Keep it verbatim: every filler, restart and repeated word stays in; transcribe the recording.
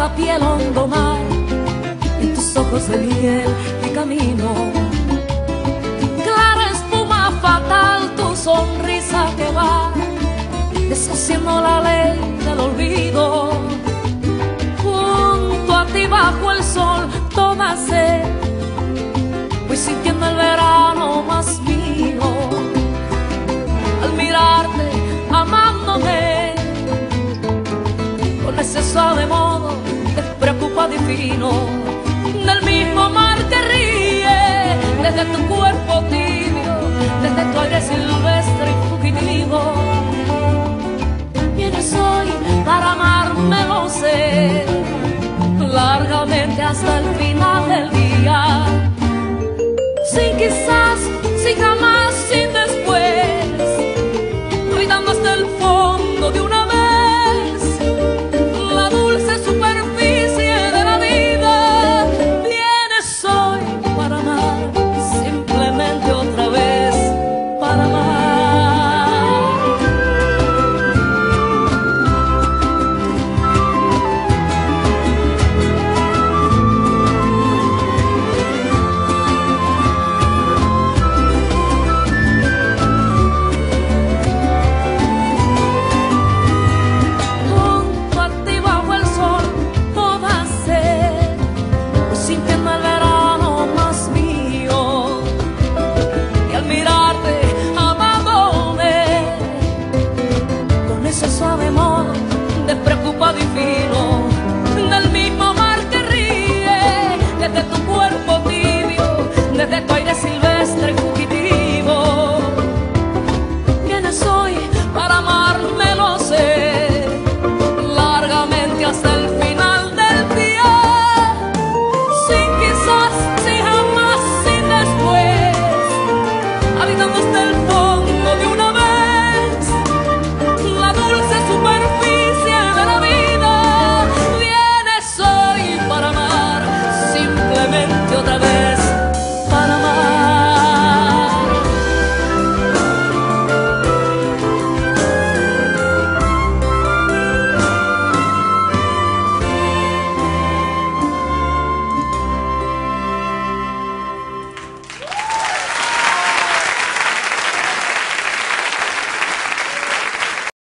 la piel hondo mar, en tus ojos de miel y camino. Clara espuma fatal, tu sonrisa que va deshaciendo la ley del olvido. Junto a ti bajo el sol toda sed, voy sintiendo el verano más mío. Al mirarte, amándome, con ese suave modo despreocupado y fino, del mismo mar que ríe, desde tu cuerpo tibio, desde tu aire silvestre y fugitivo. Vienes hoy para amarme, lo sé, largamente hasta el fin.